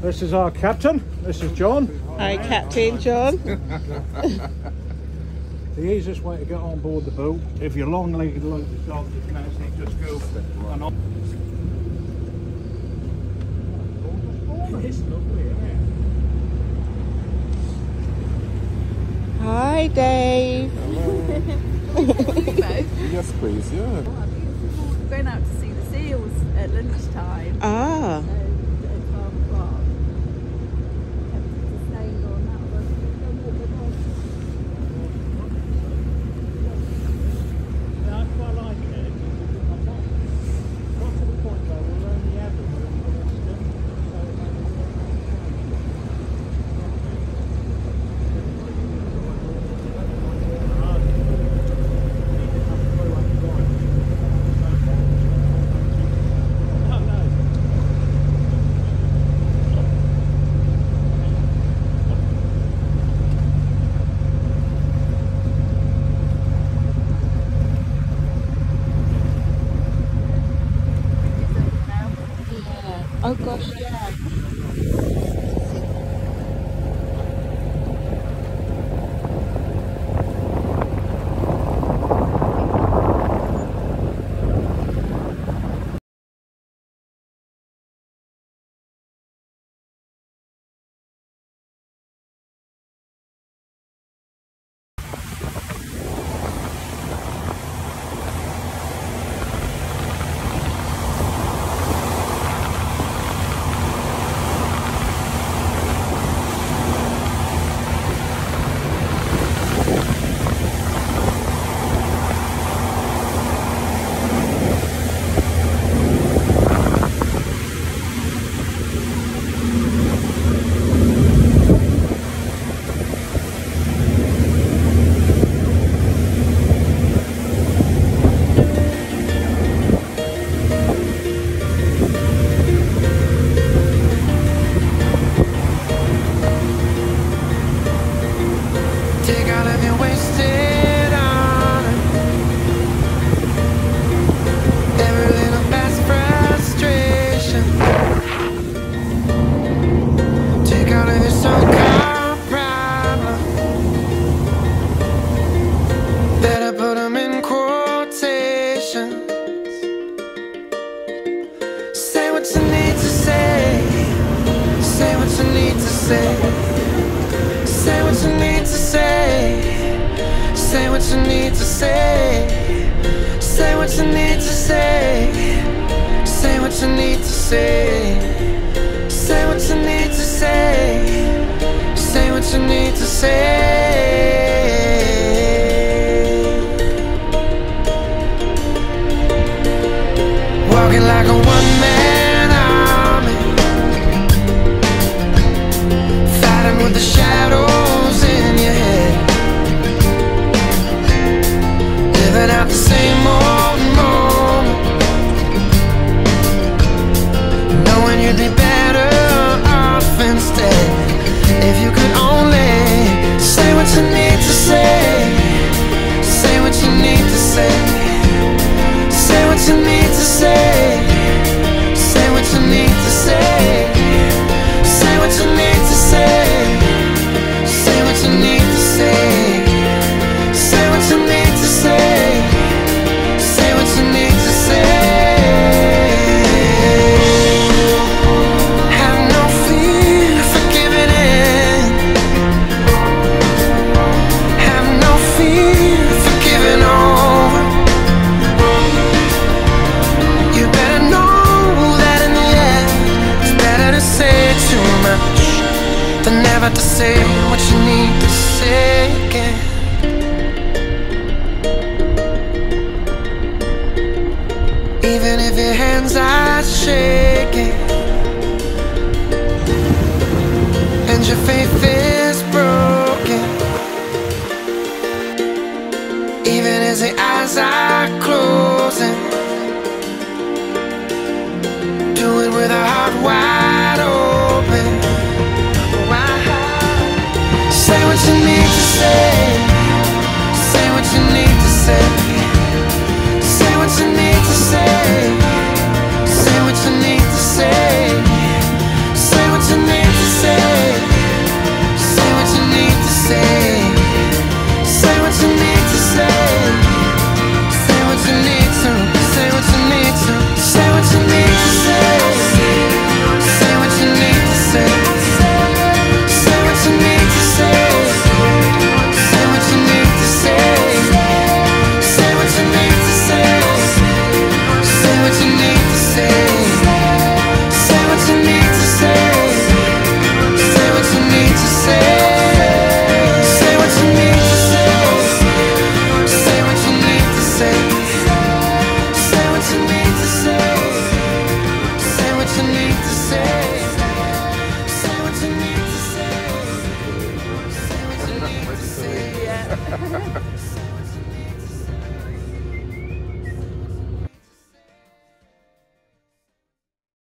This is our captain. This is John. Hi, Captain John. The easiest way to get on board the boat, if you're long-legged like the dog, you can actually just go and on. It's lovely, isn't it? Hi, Dave. Yes, please, yeah. We're going out to see the seals at lunchtime. Ah. At 12 o'clock. Tempted to stay on that one. Yeah, I quite like it. I've got to the point where we're only ever doing Winston, so it makes Oh gosh, yeah. Walking like a one-man army, fighting with the shadows in your head, living out the same old moment, knowing you'd be better off instead. If you could only say what you need to say, say what you need to say, say what you need to say, say what you need to say, say what you need to say, say what you need to say, say what you need to say, say what you need to say. Have no fear for giving in, have no fear for giving over. You better know that in the end it's better to say too much than never to say what you need to say again. Even if your hands are shaking and your faith is broken, even as the eyes are closing, do it with a heart wide open. Say what you need.